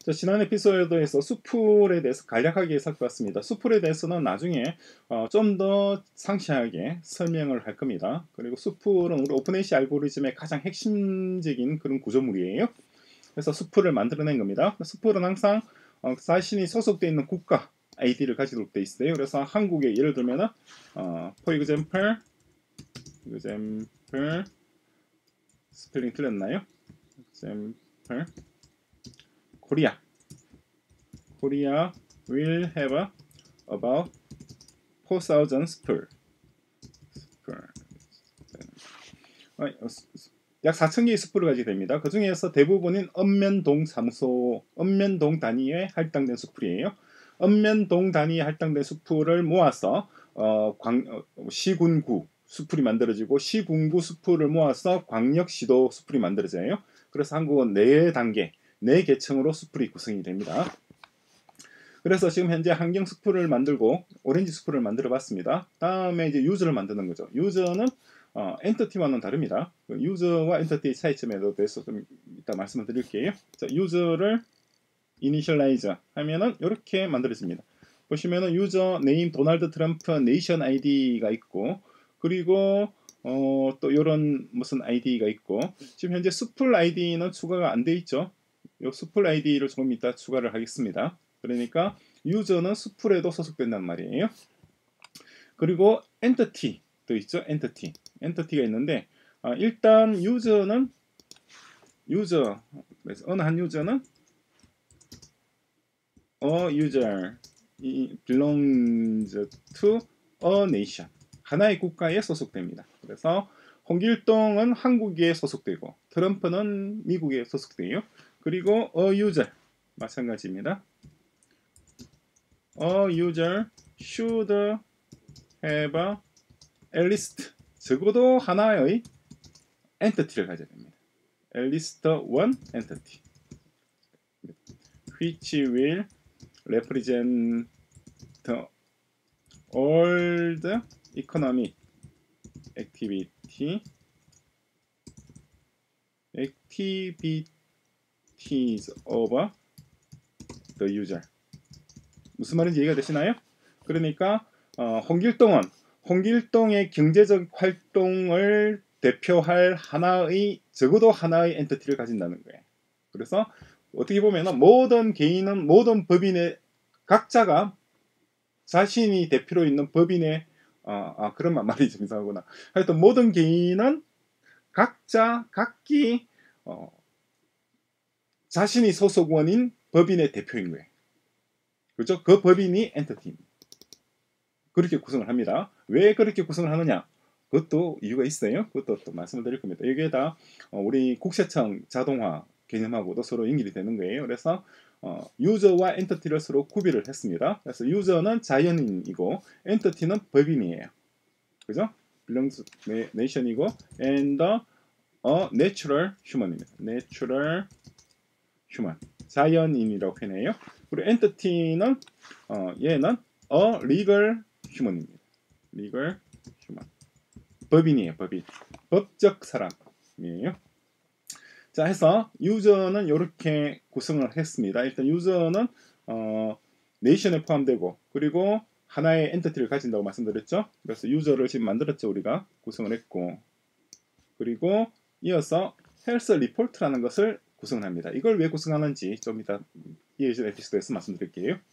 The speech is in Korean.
자, 지난 에피소드에서 수풀에 대해서 간략하게 살펴봤습니다. 수풀에 대해서는 나중에 좀 더 상세하게 설명을 할 겁니다. 그리고 수풀은 우리 오픈ACI 알고리즘의 가장 핵심적인 그런 구조물이에요. 그래서 수풀을 만들어낸 겁니다. 수풀은 항상 자신이 소속되어 있는 국가 ID를 가지고 있어요. 그래서 한국에 예를 들면은 for example 스펠링 틀렸나요? example Korea will have about 4,000 spool. 약 4,000개의 스풀을 가지게 됩니다. 그 중에서 대부분은 읍면동 사무소, 읍면동 단위에 할당된 스풀이에요. 읍면동 단위에 할당된 스풀을 모아서 시군구 스풀이 만들어지고 시군구 스풀을 모아서 광역시도 스풀이 만들어져요. 그래서 한국은 4단계, 4계층으로 스풀이 구성이 됩니다. 그래서 지금 현재 환경 스풀을 만들고 오렌지 스풀을 만들어 봤습니다. 다음에 이제 유저를 만드는 거죠. 유저는 엔터티와는 다릅니다. 유저와 엔터티의 차이점에 대해서 좀 이따 말씀을 드릴게요. 자, 유저를 이니셜라이저 하면은 이렇게 만들어집니다. 보시면은 유저 네임 도널드 트럼프 네이션 아이디가 있고, 그리고 또 이런 무슨 아이디가 있고, 지금 현재 스풀 아이디는 추가가 안 돼 있죠. 이 스풀 아이디를 조금 이따 추가를 하겠습니다. 그러니까 유저는 스풀에도 소속된단 말이에요. 그리고 엔터티도 있죠. 엔터티가 있는데 일단 유저는 어느 한 유저는 a user belongs to a nation, 하나의 국가에 소속됩니다. 그래서 홍길동은 한국에 소속되고 트럼프는 미국에 소속돼요. 그리고 a user 마찬가지입니다. A user should have at least, 적어도 하나의 엔티티를 가져야 됩니다. at least one entity which will represent all the economic activities of the user. 무슨 말인지 이해가 되시나요? 그러니까 홍길동의 경제적 활동을 대표할 적어도 하나의 엔티티를 가진다는 거예요. 그래서 어떻게 보면 모든 개인은, 모든 법인의 각자가 자신이 대표로 있는 법인의 그런 말이 좀 이상하구나. 하여튼 모든 개인은 각기 자신이 소속원인 법인의 대표인 거예요. 그렇죠? 그 법인이 엔티티입니다. 그렇게 구성을 합니다. 왜 그렇게 구성을 하느냐? 그것도 이유가 있어요. 그것도 또 말씀을 드릴 겁니다. 이게 다 우리 국세청 자동화 개념하고도 서로 연결이 되는 거예요. 그래서 유저와 엔티티를 서로 구별을 했습니다. 그래서 유저는 자연인이고 엔티티는 법인이에요. 그죠? belongs nation이고 and natural human입니다. natural human, 자연인이라고 표현해요. 그리고 엔티티는 얘는 legal human입니다. legal human, 법인이에요. 법적 사람이에요. 자, 해서 유저는 이렇게 구성을 했습니다. 일단 유저는 네이션에 포함되고, 그리고 하나의 엔티티를 가진다고 말씀드렸죠. 그래서 유저를 지금 만들었죠. 우리가 구성을 했고, 그리고 이어서 헬스 리포트라는 것을 구성합니다. 이걸 왜 구성하는지 좀 이따 이어진 에피소드에서 말씀드릴게요.